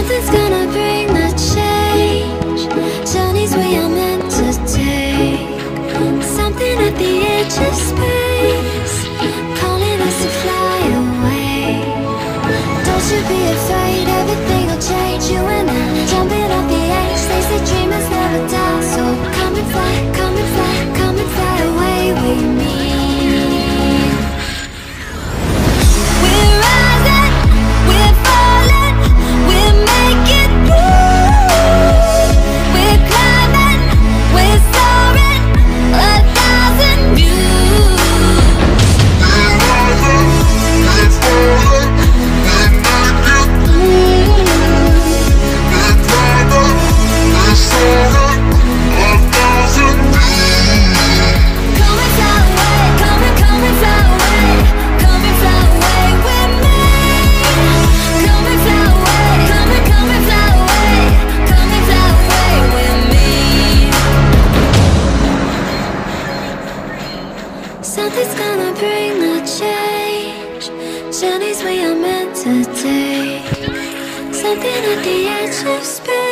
Something's gonna bring the change. Journeys we are meant to take. Something at the edge of space, calling us to fly away. Don't you be afraid, everything will change. You and I, jumping off the edge. They say dreamers never die. So come and fly, come and fly, come and fly away with me. We're rising, we're falling, we're making moves. We're climbing, we're soaring, 1,000 views. We're rising, we're falling, we're making moves. We're climbing, we're soaring, 1,000 views. Come and fly away, come and fly away, come and fly away with me. Come and fly away, come and fly away, come and fly away with me. Something's gonna bring the change. Journeys we are meant to take. Something at the edge of space.